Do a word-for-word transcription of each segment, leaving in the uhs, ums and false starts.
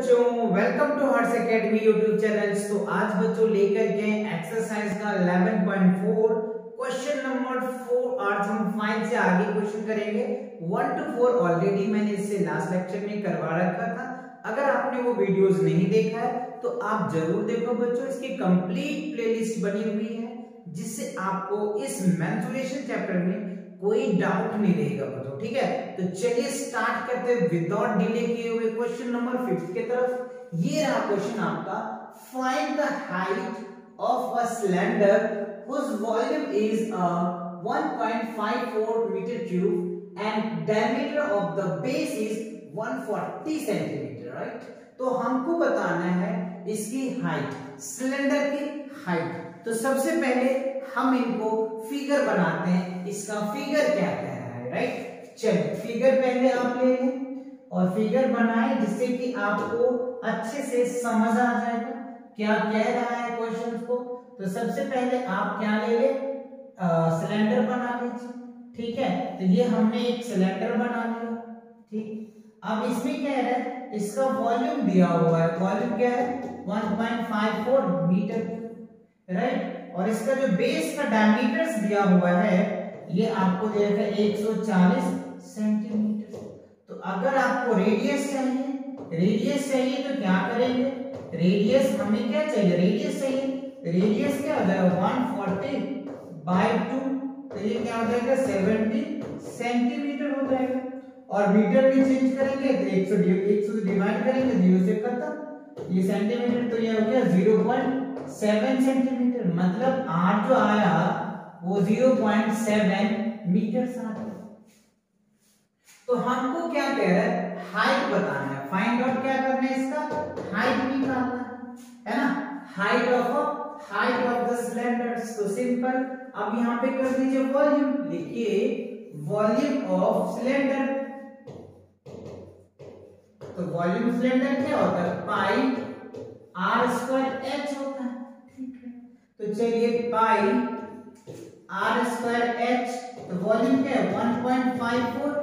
बच्चों, welcome to Hearts academy YouTube channel. तो आज बच्चों लेकर के एक्सरसाइज का eleven point four question number four. आज हम फाइव से आगे क्वेश्चन करेंगे। वन टू फोर ऑलरेडी मैंने इससे लास्ट लेक्चर में करवा रखा था। अगर आपने वो वीडियोस नहीं देखा है तो आप जरूर देखो बच्चों, इसकी कंप्लीट प्लेलिस्ट बनी हुई है जिससे आपको इस मेंसुरेशन चैप्टर में कोई डाउट नहीं रहेगा बच्चों। ठीक है, तो चलिए स्टार्ट करते हैं विदाउट डिले किए हुए क्वेश्चन नंबर फिफ्थ की तरफ। ये रहा क्वेश्चन आपका, find the height of a cylinder whose volume is uh, one point five four meter cube and diameter of the base is one forty centimeter, right? तो हमको बताना है इसकी हाइट, सिलेंडर की हाइट। तो सबसे पहले हम इनको फिगर बनाते हैं, इसका फिगर क्या कह रहा है, राइट? चलिए फिगर पहले आप ले लें और फिगर बनाएं जिससे कि आपको अच्छे से समझ आ जाएगा क्या कह रहा है क्वेश्चन को। तो सबसे पहले आप क्या ले ले, सिलेंडर बना लीजिए। ठीक है, तो ये हमने एक सिलेंडर बना लिया। ठीक, अब इसमें क्या है, इसका वॉल्यूम दिया हुआ है, वॉल्यूम क्या है one point five four metre, right? और इसका जो बेस का डायमीटर्स दिया हुआ है ये आपको देगा एक सौ चालीस सेंटीमीटर। तो अगर आपको रेडियस चाहिए, रेडियस चाहिए तो क्या करेंगे, रेडियस हमें क्या चाहिए, रेडियस चाहिए, रेडियस क्या हो जाएगा वन फोर्टी बाय टू, तो ये क्या हो जाएगा सेवेंटी सेंटीमीटर हो जाएगा। और मीटर में चेंज करेंगे तो एक सौ एक सौ से डिवाइड करेंगे, जीरो से खत्म, ये सेंटीमीटर तो ये हो गया जीरो पॉइंट सेवन सेंटीमीटर। मतलब आर जो आया वो जीरो पॉइंट सेवन मीटर आ गया। तो हमको क्या कह रहा है, हाइट बताना है, फाइंड आउट क्या करना है, इसका हाइट निकालना है, है ना? Height of height of the cylinders. तो सिंपल, अब यहाँ पे कर दीजिए वॉल्यूम, लिखिए वॉल्यूम ऑफ सिलेंडर। तो वॉल्यूम सिलेंडर क्या होता है, पाई आर स्क्वायर एच होता है। ठीक है, तो चलिए पाई आर स्क्वायर एच, तो वॉल्यूम क्या है वन पॉइंट फाइव फोर।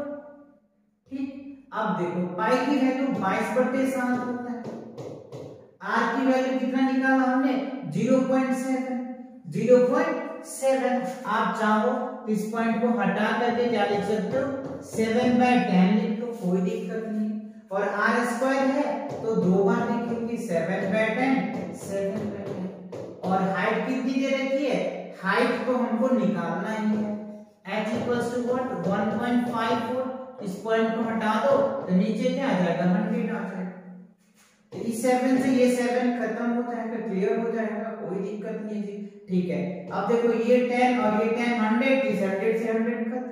ठीक, अब देखो पाई की वैल्यू बाईस बटे सात होता है, आर की वैल्यू कितना निकाला हमने zero point seven, zero point seven. आप चाहो तो इस पॉइंट को हटा करके क्या लिख सकते हो, सेवन बाय टेन लिख लो, कोई दिक्कत नहीं। और आर स्क्वायर है तो दो बार लिखेंगे, seven by ten, seven by ten. और हाइट कितनी दे रखी है, हाइट को हमको निकालना ही है, h equals to what one point five four. इस पॉइंट को हटा दो तो नीचे क्या आ जाएगा, हंड्रेड आ जाएगा। तो इस सेवन से ये सेवन खत्म हो जाएगा, क्लियर हो जाएगा, कोई दिक्कत नहीं है। ठीक है, अब देखो ये टेन और ये टेन, हंड्रेड, इस हंड्रेड से हंड्रेड खत्म,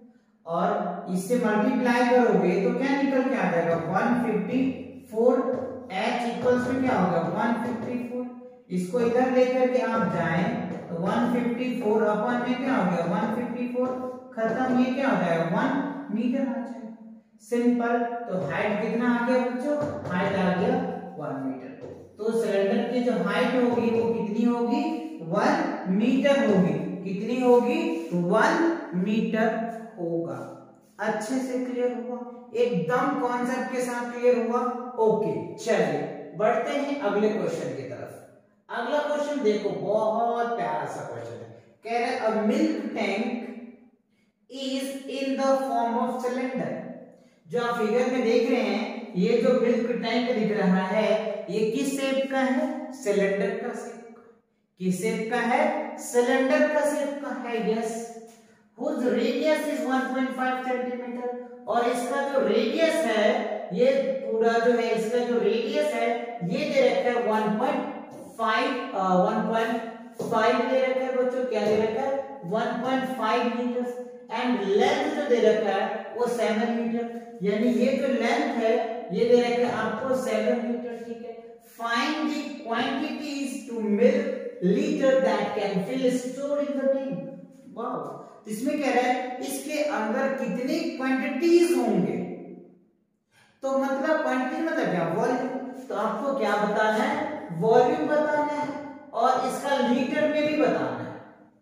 और इससे मल्टीप्लाई करोगे तो क्या निकल के आ जाएगा one fifty four. h equals में क्या होगा वन फिफ्टी फोर। इसको इधर लेकर के आप जाएं तो वन फिफ्टी फोर अपन में क्या हो गया वन फिफ्टी फोर, खत्म, ये क्या हो जाएगा वन मीटर आ जाएगा। सिंपल, तो हाइट कितना आ गया बच्चों, हाइट आ गया वन मीटर। तो सिलेंडर की जो हाइट होगी वो कितनी होगी, वन मीटर होगी। कितनी होगी, वन मीटर होगा। अच्छे से क्लियर हुआ, एकदम कॉन्सेप्ट के साथ क्लियर हुआ। ओके, चलिए बढ़ते हैं अगले क्वेश्चन की तरफ। अगला क्वेश्चन देखो, बहुत प्यारा सा क्वेश्चन है। कह रहे a milk tank is in the form of cylinder. जो आप फिगर में देख रहे हैं, ये जो मिल्क टैंक दिख रहा है ये किस शेप का है, सिलेंडर का शेप का। किस शेप का है, सिलेंडर का शेप का है, yes. whose radius is one point five centimetre. और इसका जो रेडियस है, ये पूरा जो है इसका जो रेडियस है ये दे रखा है one point five, one point five दे रखा है बच्चों, क्या दे रखा है one point five metre. And length जो दे रखा है वो सेवन मीटर, यानी ये जो लेंथ है ये दे रखा है आपको सेवन मीटर। ठीक है, find the quantities to milk litre that can fill store in the tank. Wow, इसमें कह रहा है इसके अंदर कितनी क्वांटिटीज होंगे। तो मतलब क्वांटिटी मतलब क्या, वॉल्यूम। तो आपको क्या बताना है, वॉल्यूम बताना है, और इसका लीटर में भी बताना है।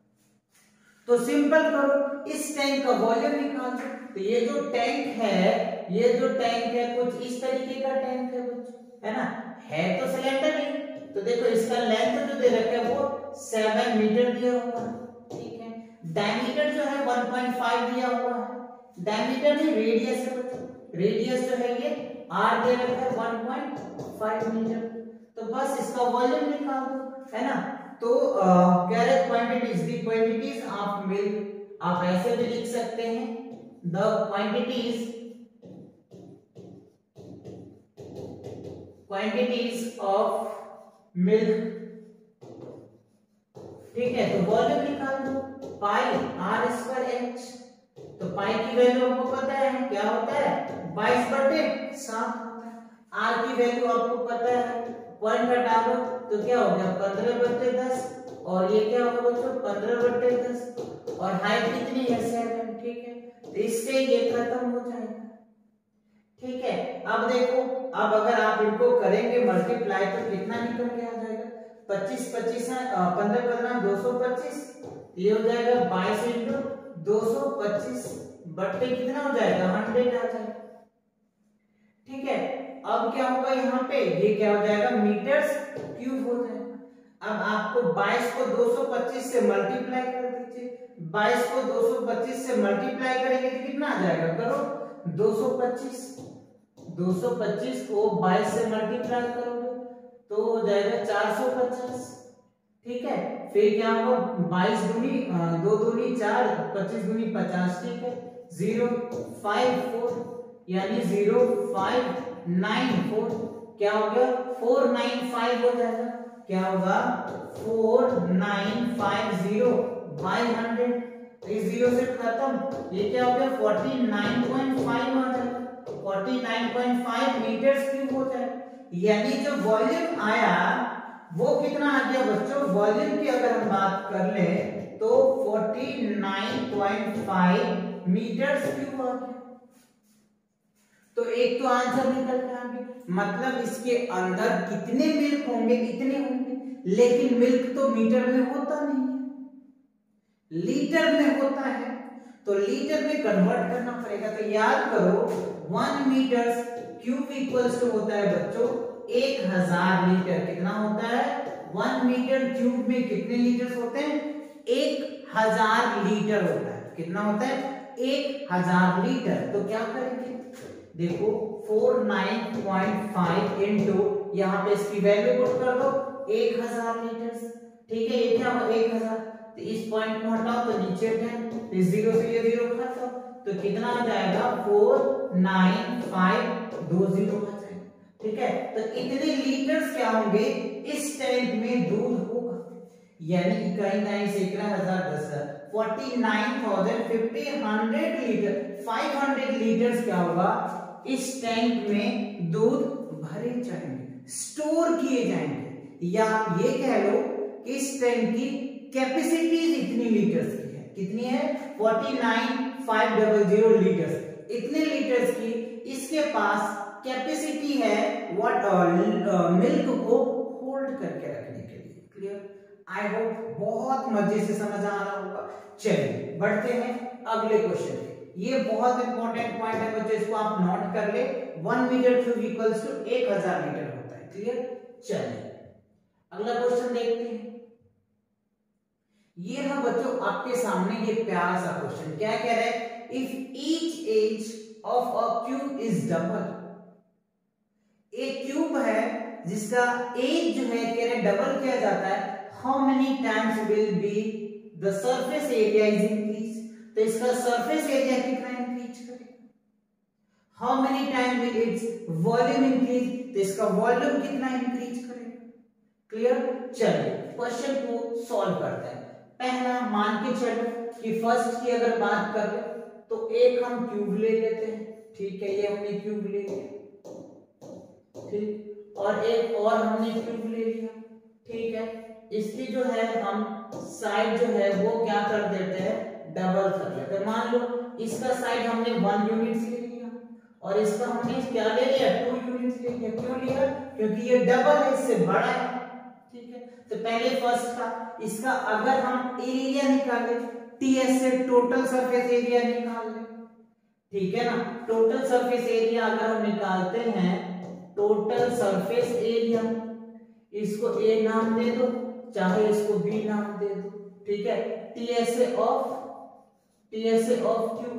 तो सिंपल करो, इस टैंक का वॉल्यूम निकालो। तो ये जो टैंक है, ये जो टैंक है कुछ इस तरीके का टैंक है बच्चों, है ना, है तो सिलेंडर ही। तो देखो इसका लेंथ जो दे रखा है वो सेवन मीटर दिया हुआ है, ठीक है। डायमीटर जो है वन पॉइंट फाइव दिया हुआ है। डायमीटर में रेडियस है बच्चों, रेडियस जो है ये r दे रखा है वन पॉइंट फाइव मीटर। तो बस इसका वॉल्यूम निकाल दो, है ना। तो कह रहे quantities, the quantities of milk, आप ऐसे भी लिख सकते हैं the quantities quantities of milk, ठीक है। तो वॉल्यूम निकाल दो, पाई आर स्क्वायर एच। तो पाई की वैल्यू आपको पता है क्या होता है, बाईस बटे सात होता है। आर की वैल्यू आपको पता है, पॉइंट हटा दो तो क्या हो गया पंद्रह बटे दस, और ये क्या होगा बच्चों पंद्रह बटे दस, और हाइट कितनी है सेवन, ठीक है। तो इससे ये खत्म हो जाएगा, ठीक है। अब देखो, अब अगर आप इनको करेंगे मल्टीप्लाई तो कितना निकल के आ जाएगा, पच्चीस पच्चीस पंद्रह पंद्रह दो सौ पच्चीस, ये हो जाएगा बाईस इंटू दो सौ पच्चीस बट्टे कितना हो जाएगा हंड्रेड आ जाएगा, ठीक है। अब क्या होगा यहाँ पे, ये क्या हो जाएगा मीटर्स क्यूब हो जाएगा। अब आपको बाईस को दो सौ पच्चीस से मल्टीप्लाई कर दीजिए, बाईस को दो सौ पच्चीस से मल्टीप्लाई करेंगे तो कितना आ जाएगा, करो दो सौ पच्चीस, दो सौ पच्चीस को बाईस से मल्टीप्लाई करोगे तो हो जाएगा चार सौ पचास, ठीक है। फिर क्या होगा बाईस दूनी दो दूनी चार, पच्चीस दूनी पचास, ठीक है। जीरो फाइव फोर यानी जीरो फाइव नाइन फोर, क्या हो गया फोर नाइन फाइव हो जाएगा, क्या होगा four nine five zero by hundred. इस जीरो से खत्म, ये क्या हो गया फोर्टी नाइन पॉइंट फाइव आ जाएगा, forty nine point five metres cube होता है। यानी जो वॉल्यूम आया वो कितना आ गया बच्चों, वॉल्यूम की अगर हम बात कर ले तो forty nine point five metres cube आ गया। तो एक तो आंसर निकल के आ गया, मतलब इसके अंदर कितने मिल्क होंगे इतने होंगे, लेकिन मिल्क तो मीटर में होता नहीं है, लीटर में होता है। तो लीटर में कन्वर्ट करना पड़ेगा। तो याद करो one metre cube equals to होता है बच्चों एक हजार लीटर। कितना होता है, वन मीटर क्यूब में कितने लीटर होते हैं, एक हजार लीटर होता है। कितना होता है, एक हजार लीटर। तो क्या करेंगे, देखो four nine point five into यहाँ पे इसकी वैल्यू पुट कर दो एक हजार लीटर, ठीक है। ये क्या होगा एक हजार, तो इस पॉइंट को हटाओ तो नीचे टेन, तो जीरो से ये जीरो खत्म, तो कितना आ जाएगा फोर नाइन फाइव दो जीरो आ जाएगा, ठीक है। तो इतने लीटर्स क्या होंगे इस टैंक में दूध होगा, यानी इकाई नाइन से इतना हजार दस हजार forty nine thousand fifty hundred litre, five hundred litres क्या होगा इस टैंक में दूध भरे जाएंगे, स्टोर किए जाएंगे। या आप ये कह लो कि इस टैंक की कैपेसिटी इतनी लीटर्स की है, कितनी है forty nine five double zero litres, इतने लीटर्स की इसके पास कैपेसिटी है व्हाट मिल्क को होल्ड करके रखने के लिए। क्लियर, आई होप बहुत मजे से समझ आ रहा होगा। चलिए बढ़ते हैं अगले क्वेश्चन पे। ये बहुत इंपॉर्टेंट पॉइंट है बच्चों, इसको आप नोट कर ले। One metre cube equals to एक हजार लीटर होता है। क्लियर, चलिए अगला क्वेश्चन देखते हैं। ये ना बच्चों आपके सामने ये प्यारा सा क्वेश्चन क्या कह रहा है, if each edge of a cube is double, एक क्यूब है जिसका एज जो है कह रहे डबल किया जाता है, how many times will be the surface area is increase. तो इसका सरफेस एरिया कितना इंक्रीज करेगा, how many time will its volume increase, तो इसका वॉल्यूम कितना इंक्रीज करेगा। क्लियर, चलिए क्वेश्चन को सॉल्व करते हैं। पहला मान के चलो कि फर्स्ट की अगर बात कर ले तो एक हम क्यूब ले लेते हैं, ठीक है, ये हमने क्यूब ले लिया, ठीक, और एक और हमने क्यूब ले लिया, ठीक है। इसकी जो है हम साइड जो है वो क्या कर देते हैं, डबल कर लेते हैं। मान लो इसका साइड हमने वन यूनिट ले लिया और इसका हमने क्या ले लिया, टू यूनिट ले लिया। क्यों लिया, क्योंकि ये डबल है, इससे बड़ा है, ठीक है। तो पहले फर्स्ट था, इसका अगर हम एरिया निकाले टीएस से टोटल सरफेस एरिया निकाल ले, ठीक है ना। टोटल सरफेस एरिया अगर हम निकालते हैं टोटल सरफेस एरिया, इसको ए नाम दे दो, चाहे इसको बी नाम दे दो, ठीक है। TSA of TSA of cube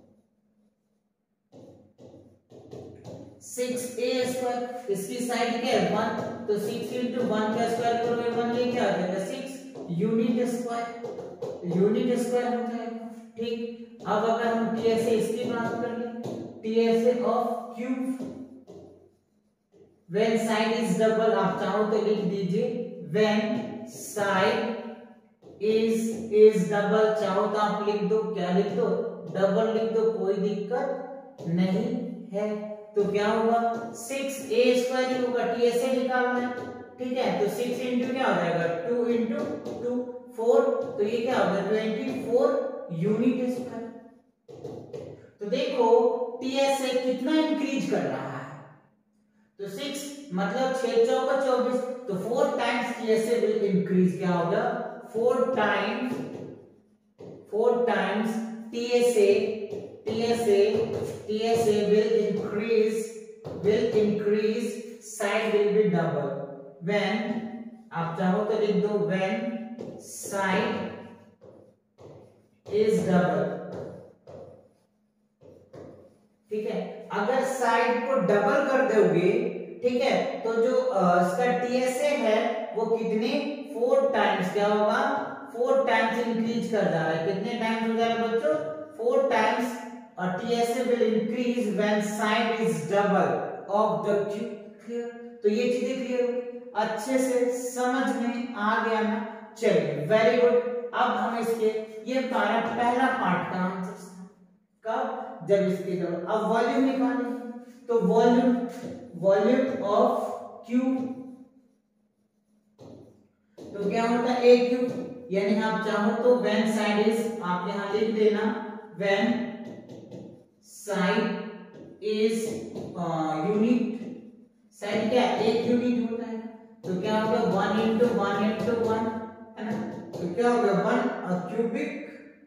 six a square, इसकी साइड क्या है वन, तो सिक्स इंटू वन का स्क्वायर करोगे वन, ये क्या आ जाएगा six unit square, unit square हो जाएगा, ठीक। अब अगर हम टीएसए इसकी बात कर ले, TSA of cube when side is double, आप चाहो तो लिख दीजिए when side is is double, चाहो तो आप लिख दो, क्या लिख दो, डबल लिख दो, कोई दिक्कत नहीं है। तो क्या होगा सिक्स ए स्क्वायर ही होगा, टीएसए निकालना है, ठीक है। तो सिक्स इंटू क्या हो जाएगा टू इंटू टू फोर, तो ये क्या होगा ट्वेंटी फोर यूनिट स्क्वायर। तो देखो टीएसए कितना इंक्रीज कर रहा है, तो सिक्स मतलब छह चौका चौबीस, तो four times TSA will increase, क्या होगा four times four times TSA TSA TSA will increase will increase side will be double when, आप चाहो तो लिख दो when side is double, ठीक है। अगर साइड को डबल कर दोगे, ठीक है, तो जो इसका टीएसए है वो कितने फोर टाइम्स क्या होगा, फोर टाइम्स इंक्रीज कर जा रहा है, कितने टाइम्स हो जाएगा बच्चों फोर टाइम्स, और TSA will increase when side is double of the cube, clear. तो ये चीजें क्लियर हुई, अच्छे से समझ में आ गया ना, चलिए वेरी गुड। अब हम इसके ये हमारा पहला पार्ट का आंसर कब, जब इसके जब अब वॉल्यूम निकालेंगे, तो वॉल्यूम वॉल्यूम ऑफ क्यूब, तो क्या होता है ए क्यूब, यानी आप चाहो तो व्हेन साइड इज, आप यहां लिख देना when side is unit, side क्या एक यूनिट होता है, तो क्या होगा one into one into one, है ना, तो क्या होगा वन क्यूबिक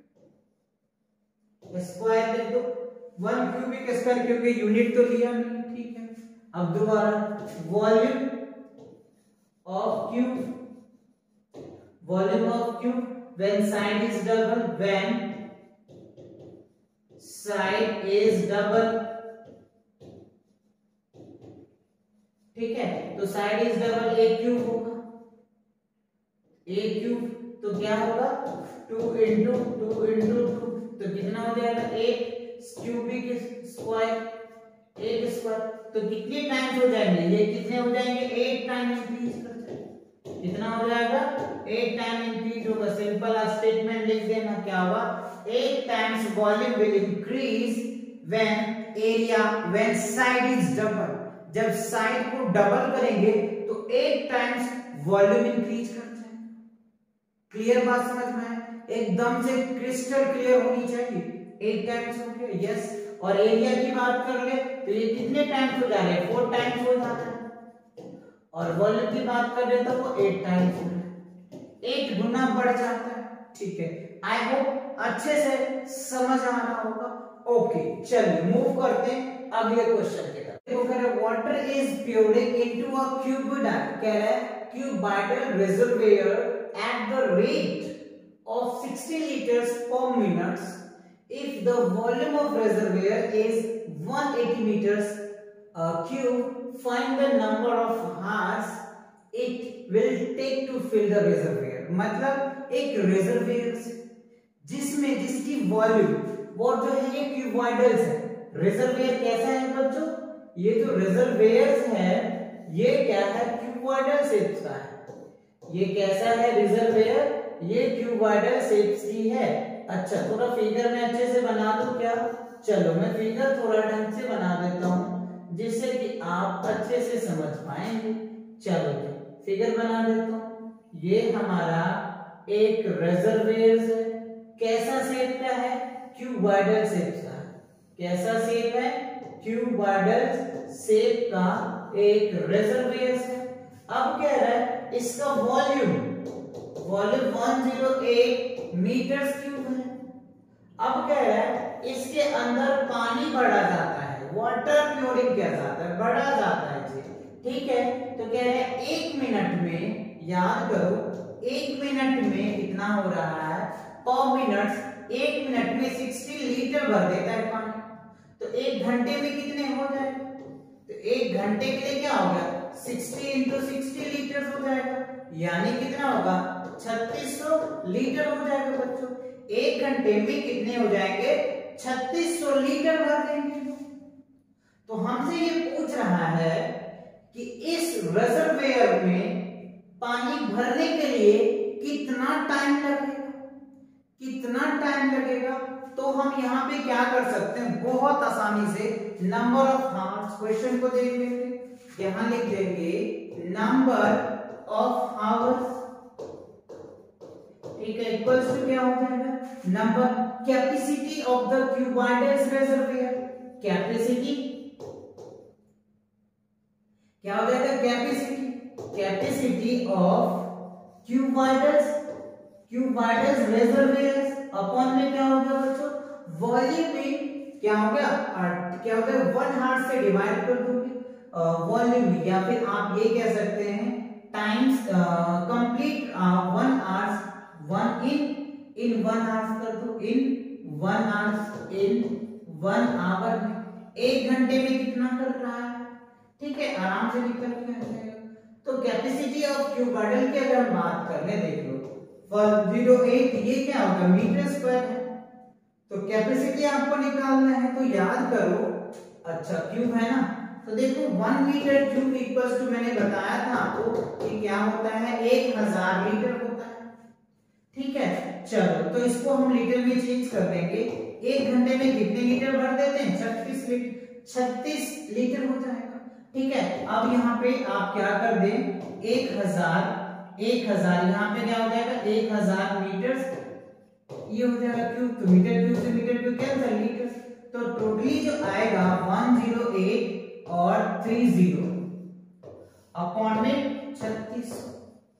स्क्वायर लिख दो, वन क्यूबिक स्क्वायर, क्योंकि यूनिट तो लिया नहीं, ठीक है। अब दोबारा volume of cube, volume of cube when side is double, when side is double, ठीक है। तो side is double a cube होगा, ए क्यूब, तो क्या होगा two into two into two, तो कितना हो जाएगा eight cubic square, eight square, तो कितने टाइम्स हो जाएंगे, ये कितने हो जाएंगे एट टाइम इंक्रीज कर जाएंगे, कितना हो जाएगा एट टाइम इंक्रीज होगा, सिंपल स्टेटमेंट लिख देना, क्या होगा eight times volume will increase when area when side is double, जब साइड को डबल करेंगे तो eight times वॉल्यूम इंक्रीज कर जाएगा। क्लियर बात समझ में है, एकदम से क्रिस्टल क्लियर होनी चाहिए, eight टाइम्स हो गया, यस। और एरिया की बात कर ले तो ये कितने टाइम्स हो जा रहे हैं, फोर टाइम्स हो जाता है, और वॉल्यूम की बात कर ले तो वो eight टाइम्स हो रहा है, eight गुना बढ़ जाता है, ठीक है। आई होप अच्छे से समझ आ रहा होगा, ओके। चलिए मूव करते हैं अगले क्वेश्चन की तरफ। देखो कह रहा है water is flowing into a cuboidal, कह रहा है cuboidal reservoir at the rate of sixty litres per minute if the volume of reservoir is one hundred eighty meters cube, find the number of hours it will take to fill the reservoir। मतलब एक reservoir से जिसमें जिसकी volume वो जो है ये क्यूबॉइडल्स है। रिजर्वेयर कैसा है बच्चों, ये जो रिजर्वेयर्स है ये क्या है क्यूबॉइडल शेप का है। ये कैसा है रिजर्वेयर, ये क्यूबॉइडल शेप की है। अच्छा थोड़ा फिगर में अच्छे से बना दूं क्या, चलो मैं फिगर थोड़ा ढंग से बना देता हूं जिससे कि आप अच्छे से समझ पाएंगे। चलो फिगर बना देता हूं। ये हमारा एक रिजर्वेयर है, कैसा शेप का है क्यूबॉइडल शेप का। कैसा शेप है क्यूबॉइडल शेप का एक रिजर्वेयर है। अब कह रहा है इसका वॉल्यूम वॉल्यूम एक सौ आठ मीटर क्यूब है। अब कह रहा है इसके अंदर पानी भरा जाता है, वाटर क्लोरिंग क्या जाता है, बढ़ा जाता है जी। ठीक है, तो कह रहे हैं एक मिनट में, याद करो एक मिनट में कितना हो रहा है, पर मिनट एक मिनट में साठ लीटर भर देता है पानी। तो एक घंटे में कितने हो जाएगा, तो एक घंटे के लिए क्या हो गया, साठ इंटू साठ लीटर हो जाएगा, यानी कितना होगा, छत्तीस सौ लीटर हो जाएगा बच्चों। एक घंटे में कितने हो जाएंगे, छत्तीस सौ लीटर भर देंगे। तो हमसे ये पूछ रहा है कि इस रिजर्वोयर में पानी भरने के लिए कितना टाइम लगेगा, कितना टाइम लगेगा। तो हम यहाँ पे क्या कर सकते हैं, बहुत आसानी से नंबर ऑफ हावर्स, क्वेश्चन को देख लेंगे, यहाँ लिख देंगे नंबर ऑफ हावर्स, ठीक है, इक्वल्स टू क्या हो जाएगा, number capacity of the cuboidals reservoir, capacity क्या हो जाएगा, capacity capacity of cuboidals cuboidals reservoirs upon में क्या होगा बच्चों, वॉल्यूम में क्या हो गया, क्या हो गया, वन हार्स से डिवाइड कर दूंगी वॉल्यूम में, या फिर आप ये कह सकते हैं times complete one hours, one in in one hours कर दो, in one hours, in one hour में, एक घंटे में कितना कर रहा है। ठीक है, आराम से निकल के आ जाएगा। तो कैपेसिटी ऑफ क्यूबाइडल की अगर हम बात कर ले, देख लो जीरो एट, ये क्या होगा, मीटर स्क्वायर है। तो कैपेसिटी आपको निकालना है, तो याद करो, अच्छा क्यूब है ना, तो देखो one metre cube equals to, मैंने बताया था आपको कि क्या होता है, एक हजार लीटर होता है। ठीक है, चलो तो इसको हम लीटर में चेंज कर देंगे। एक घंटे में कितने लीटर भर देते हैं, छत्तीस लीटर, छत्तीस लीटर हो जाएगा। ठीक है, अब यहाँ पे आप क्या कर दें, एक हजार एक हजार यहाँ पे क्या हो जाएगा, एक हजार मीटर, ये हो जाएगा क्यूब, तो मीटर क्यूब से मीटर क्यूब कैंसिल, लीटर, तो टोटली जो आएगा वन जीरो एट और थ्री जीरो अपॉन में छत्तीस सौ,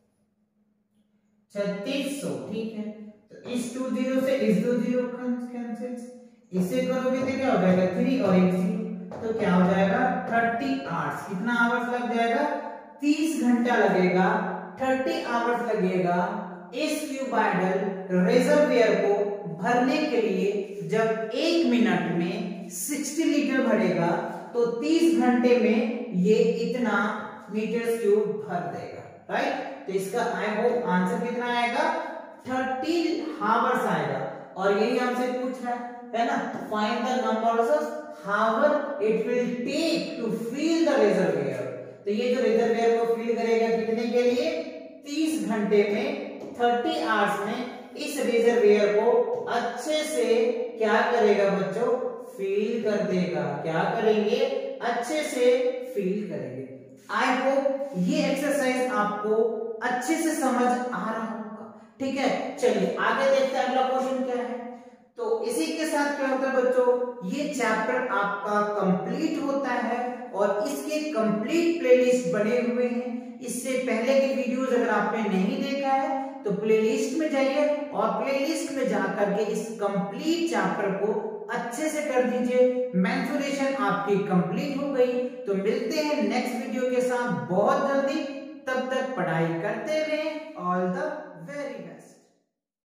छत्तीस सौ। ठीक है, तो इस टू जीरो से इस दो जीरो कैंसिल, इसे करोगे तो क्या हो जाएगा, थ्री और एक जीरो, तो क्या हो जाएगा, थर्टी आवर्स, कितना आवर्स लग जाएगा, तीस घंटा लगेगा, थर्टी आवर्स लगेगा इस क्यूबाइडल रिजर्वोयर को भरने के लिए। जब एक मिनट में साठ लीटर भरेगा तो तीस घंटे में ये इतना मीटर क्यूब भर देगा, राइट। तो इसका आई होप आंसर कितना आएगा, थर्टी आवर्स आएगा। और यही हमसे पूछ रहा है, है ना, find the number of hour it will take to fill the reservoir. तो ये जो रिजर्वोयर को फिल करेगा कितने के लिए, तीस घंटे में, तीस आवर्स में इस रिजर्वोयर को अच्छे से क्या करेगा बच्चों, फिल कर देगा। क्या करेंगे, अच्छे से फिल करेंगे। आई होप ये एक्सरसाइज आपको अच्छे से समझ आ रहा होगा। ठीक है, चलिए आगे देखते हैं अगला क्वेश्चन क्या है। तो इसी के साथ क्या होता है बच्चों, ये चैप्टर आपका कंप्लीट होता है और इसके कंप्लीट प्लेलिस्ट बने हुए हैं। इससे पहले की वीडियोस अगर आपने नहीं देखा है तो प्लेलिस्ट में जाइए और प्लेलिस्ट में जाकर के इस कंप्लीट चैप्टर को अच्छे से कर दीजिए। मेंसुरेशन आपकी कंप्लीट हो गई। तो मिलते हैं नेक्स्ट वीडियो के साथ बहुत जल्दी। तब तक पढ़ाई करते रहें। All the very best.